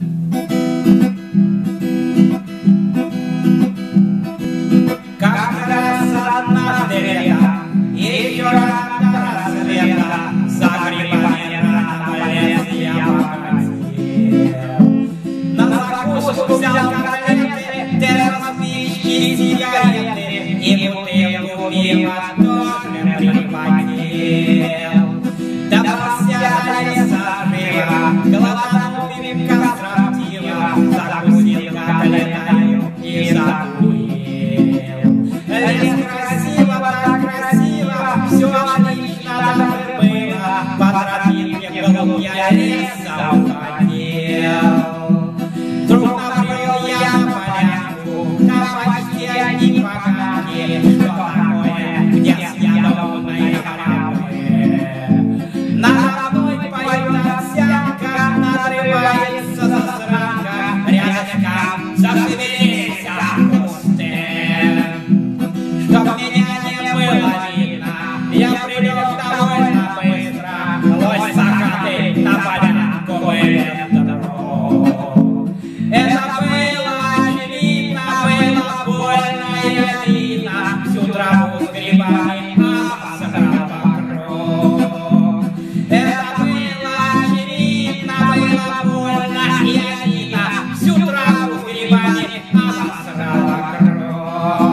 Как раз однажды лето, еще рано до рассвета, за грибами рано в лес я покатил. На закуску взял котлеты, термоспички, сигареты и бутылку пива тоже прихватил. Добрался до леса живо, глотнул пивка строптиво, закусил котлетою и закурил. Лес красиво, так красиво, все отлично даже было, по тропинке вглубь я леса уходил. Вдруг набрел я на полянку, там почти одни поганки, что такое, где съедобные крабы. Надо мной поет овсянка, надрывается засранка, рядышком зашевелись кусты. Чтоб меня не было видно, я прилег довольно быстро, лось сахатый на полянку вылез. Это было очевидно, было больно и обидно, всю траву с грибами обсрал вокруг. Это было очевидно, было больно и обидно, всю траву с грибами обсрал вокруг.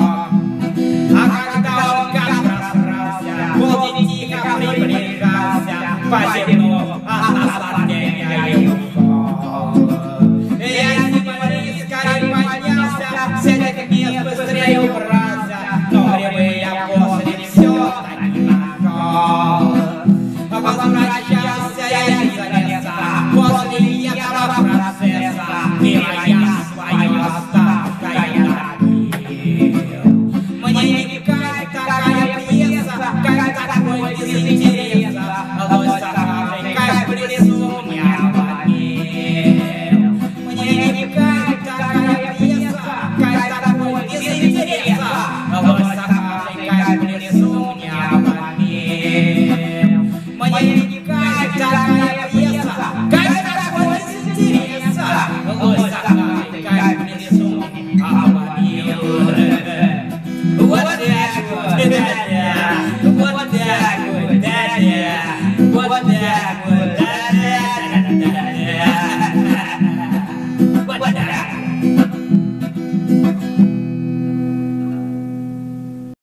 А когда он как просрался, волки тихо приближался, позевнув от наслаждения и ушел. Я с земли скорее поднялся, с этих мест быстрее убрался, но грибы я после все-таки нашел. Возвращался я из леса, после этого процесса, пиво я свое ставкой допил. Мне не катит такая пьеса, как такой без интереса, лось сахатый, как в лесу меня обломил. Мне не катит такая пьеса, как такой без интереса, лось сахатый, как в лесу меня обломил. Мне не катит такая пьеса, как такой без интереса, лось сахатый, как в лесу обломил. Вот так, вот так, вот так.